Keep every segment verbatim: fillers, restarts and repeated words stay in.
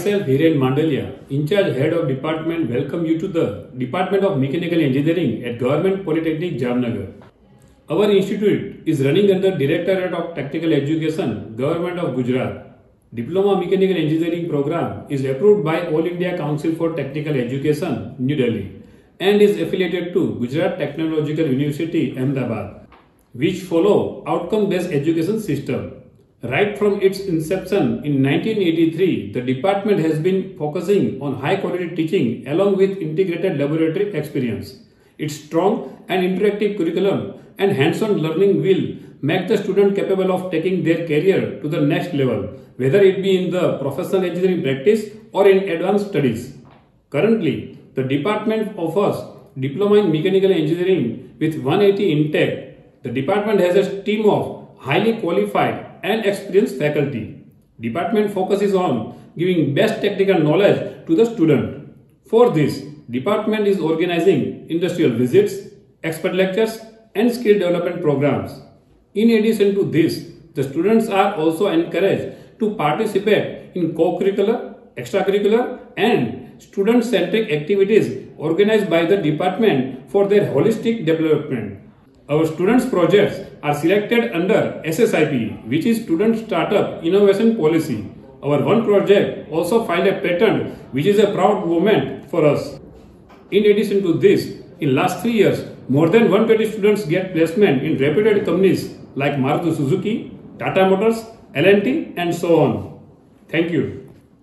Myself, Hiren Mandalia, in charge head of department, welcome you to the Department of Mechanical Engineering at Government Polytechnic, Jamnagar. Our institute is running under Directorate of Technical Education, Government of Gujarat. Diploma Mechanical Engineering program is approved by All India Council for Technical Education, New Delhi, and is affiliated to Gujarat Technological University, Ahmedabad, which follow outcome-based education system. Right from its inception in nineteen eighty-three, the department has been focusing on high-quality teaching along with integrated laboratory experience. Its strong and interactive curriculum and hands-on learning will make the student capable of taking their career to the next level, whether it be in the professional engineering practice or in advanced studies. Currently, the department offers Diploma in Mechanical Engineering with one eighty intake. The department has a team of highly qualified and experienced faculty. Department focuses on giving best technical knowledge to the student. For this, department is organizing industrial visits, expert lectures, and skill development programs. In addition to this, the students are also encouraged to participate in co-curricular, extracurricular, and student-centric activities organized by the department for their holistic development. Our students' projects are selected under S S I P, which is Student Startup Innovation Policy. Our one project also filed a patent, which is a proud moment for us. In addition to this, in last three years, more than one hundred twenty students get placement in reputed companies like Maruti Suzuki, Tata Motors, L and T, and so on. Thank you.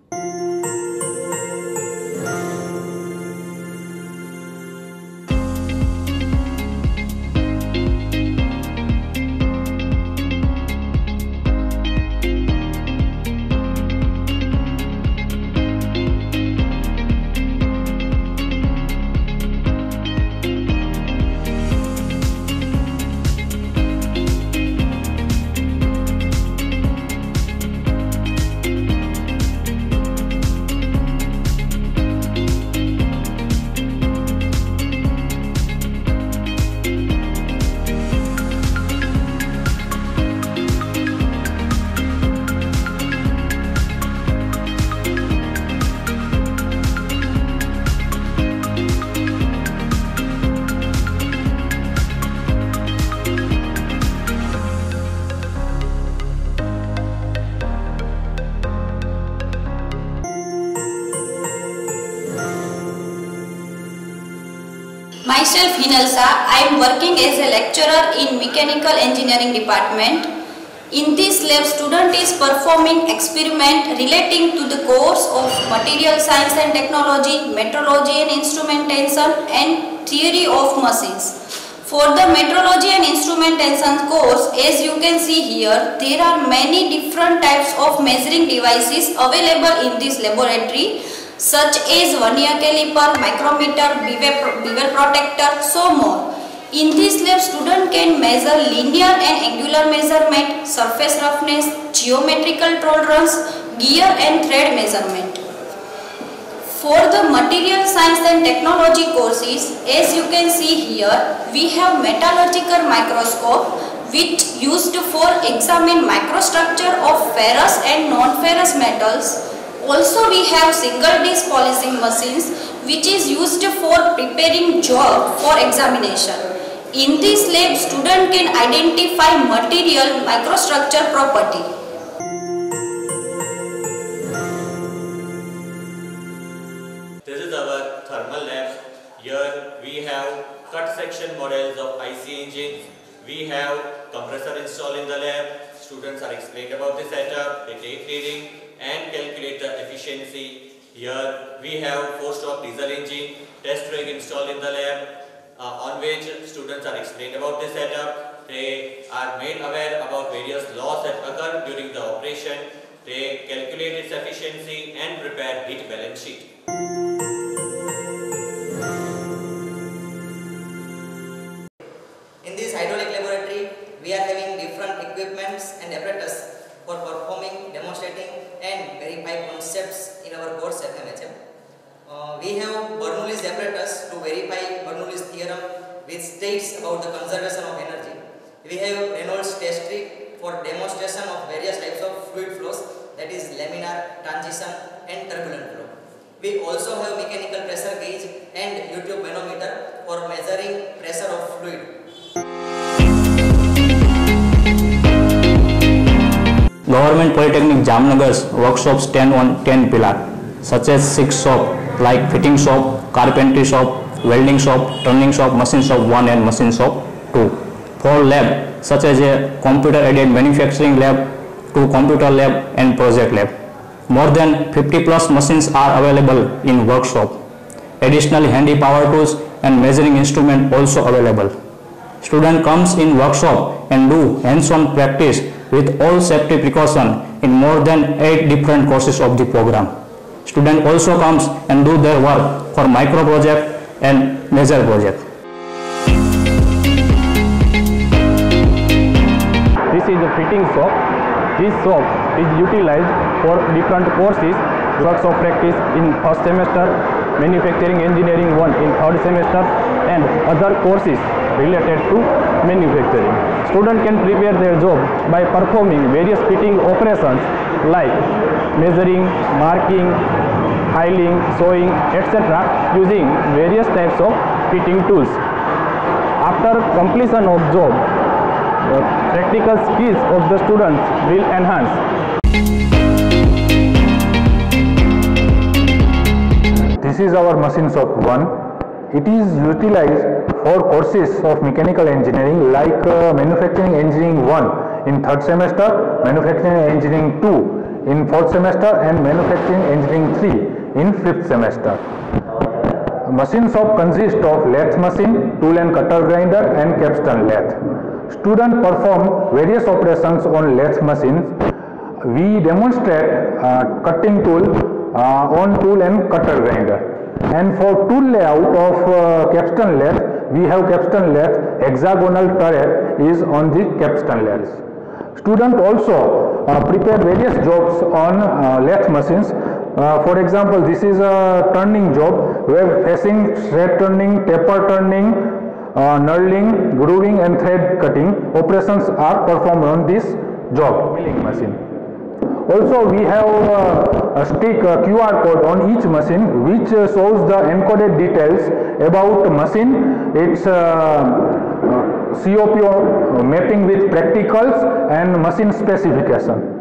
Myself Hinalsa, I am working as a lecturer in Mechanical Engineering Department. In this lab, student is performing experiment relating to the course of Material Science and Technology, Metrology and Instrumentation, and Theory of Machines. For the Metrology and Instrumentation course, as you can see here, there are many different types of measuring devices available in this laboratory, such as vernier caliper, micrometer, bevel protector, so more. In this lab, student can measure linear and angular measurement, surface roughness, geometrical tolerance, gear and thread measurement. For the Material Science and Technology courses, as you can see here, we have metallurgical microscope, which used for examine microstructure of ferrous and non-ferrous metals. Also, we have single disc polishing machines, which is used for preparing job for examination. In this lab, student can identify material microstructure property. This is our thermal lab. Here we have cut section models of I C engines. We have compressor installed in the lab. Students are explained about the setup, they take reading and calculate the efficiency. Here we have four-stroke diesel engine, test rig installed in the lab, uh, on which students are explained about the setup. They are made aware about various laws that occur during the operation. They calculate its efficiency and prepare heat balance sheet. In this hydraulic laboratory, we are having different equipments and apparatus for performing, demonstrating and verify concepts in our course F M H M. Uh, we have Bernoulli's apparatus to verify Bernoulli's theorem, which states about the conservation of energy. We have Reynolds test rig for demonstration of various types of fluid flows, that is laminar, transition and turbulent flow. We also have mechanical pressure gauge and YouTube manometer for measuring pressure of fluid. Government Polytechnic Jamnagar's workshops stand on ten pillars, such as six shops like fitting shop, carpentry shop, welding shop, turning shop, machine shop one and machine shop two. Four labs such as a computer-aided manufacturing lab, two computer lab and project lab. More than fifty plus machines are available in workshop. Additionally, handy power tools and measuring instrument also available. Student comes in workshop and do hands-on practice with all safety precaution in more than eight different courses of the program. Student also comes and do their work for micro project and major project. This is the fitting shop. This shop is utilized for different courses, workshop practice in first semester, manufacturing engineering one in third semester, and other courses related to manufacturing. Students can prepare their job by performing various fitting operations like measuring, marking, filing, sewing, et cetera using various types of fitting tools. After completion of job, the practical skills of the students will enhance. This is our machine shop one. It is utilized for courses of mechanical engineering like uh, manufacturing engineering one in third semester, manufacturing engineering two in fourth semester and manufacturing engineering three in fifth semester. Machine shop consists of lathe machine, tool and cutter grinder and capstan lathe. Students perform various operations on lathe machines. We demonstrate uh, cutting tool uh, on tool and cutter grinder. And for tool layout of uh, capstan lathe, we have capstan lathe, hexagonal turret is on the capstan lathe. Students also uh, prepare various jobs on uh, lathe machines. Uh, for example, this is a turning job where facing, thread turning, taper turning, uh, knurling, grooving and thread cutting operations are performed on this job, milling machine. Also, we have uh, a stick uh, Q R code on each machine which uh, shows the encoded details about the machine, its uh, uh, C O P O mapping with practicals and machine specification.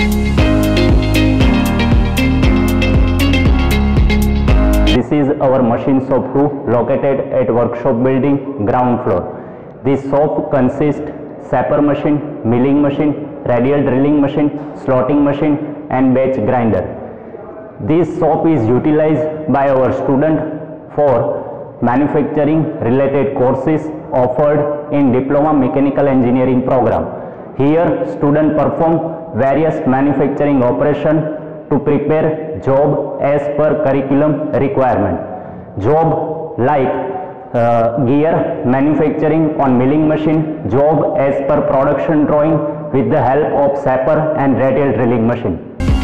This is our machine shop two located at workshop building ground floor. This shop consists sapper machine, milling machine, radial drilling machine, slotting machine and batch grinder. This shop is utilized by our student for manufacturing related courses offered in Diploma Mechanical Engineering program. Here students perform various manufacturing operations to prepare job as per curriculum requirement. Job like uh, gear manufacturing on milling machine, job as per production drawing with the help of sapper and radial drilling machine.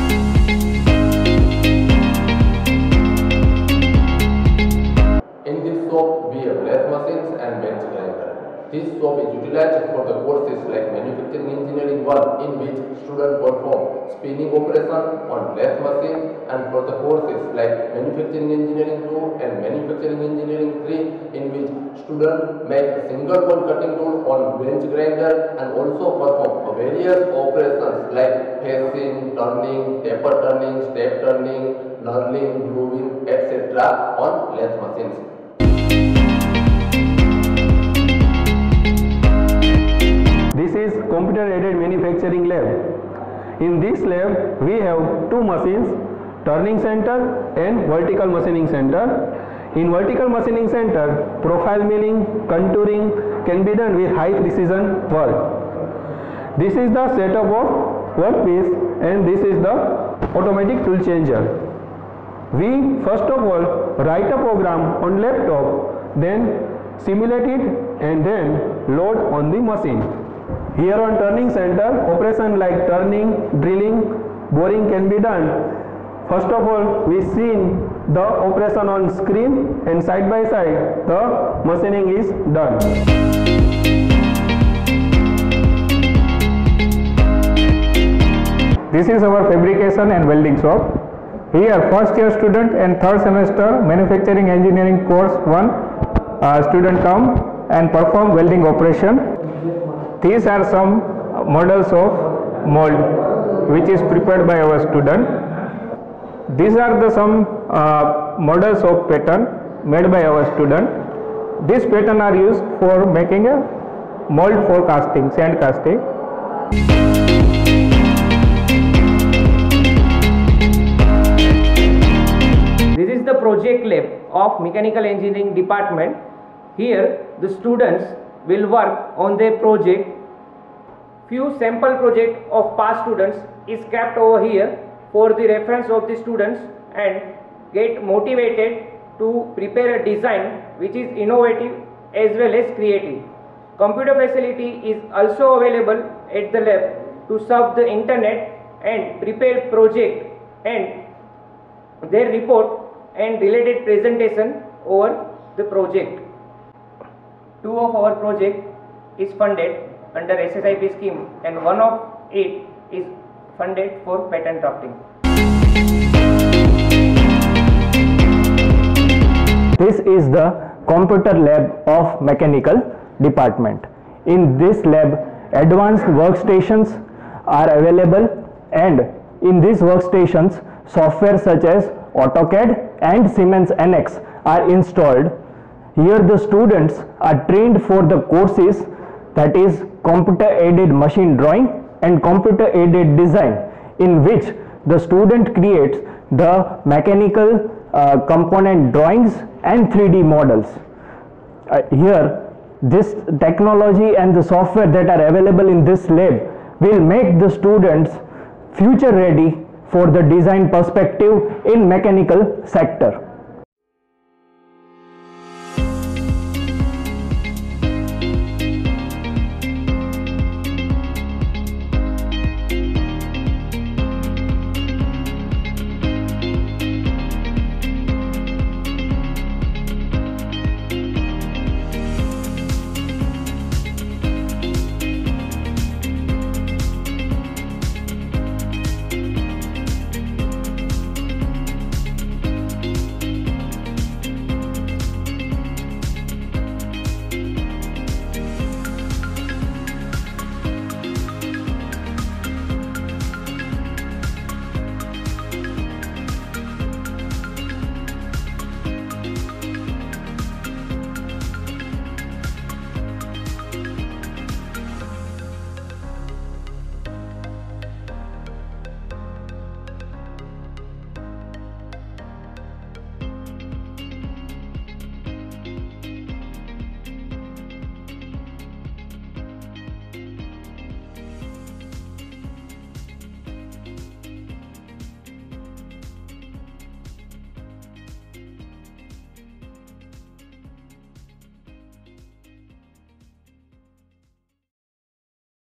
In this shop we have lathe machines and bench grinder. This shop is utilized for the courses like manufacturing engineering one in which students perform spinning operation on lathe machine, and for the courses like manufacturing engineering two and manufacturing engineering three in which students make a single one cutting tool on bench grinder and also perform various operations like facing, turning, taper turning, step turning, knurling, grooving, et cetera on lathe machines. This is computer aided manufacturing lab. In this lab we have two machines, turning center and vertical machining center. In vertical machining center, profile milling, contouring can be done with high precision work. This is the setup of workpiece and this is the automatic tool changer. We first of all write a program on laptop, then simulate it and then load on the machine. Here on turning center, operation like turning, drilling, boring can be done. First of all, we see the operation on screen and side by side the machining is done. This is our fabrication and welding shop. Here first year student and third semester manufacturing engineering course one uh, student come and perform welding operation. These are some models of mold which is prepared by our student. These are the some uh, models of pattern made by our student. These pattern are used for making a mold for casting, sand casting. This is the project lab of Mechanical Engineering Department. Here the students will work on their project. Few sample project of past students is kept over here for the reference of the students and get motivated to prepare a design which is innovative as well as creative. Computer facility is also available at the lab to serve the internet and prepare project and their report and related presentation over the project. Two of our project is funded under S S I P scheme and one of it is funded for patent drafting. This is the computer lab of mechanical department. In this lab, advanced workstations are available, and in these workstations, software such as AutoCAD and Siemens N X are installed. Here the students are trained for the courses, that is computer aided machine drawing and computer aided design, in which the student creates the mechanical uh, component drawings and three D models. Uh, here this technology and the software that are available in this lab will make the students future ready for the design perspective in mechanical sector.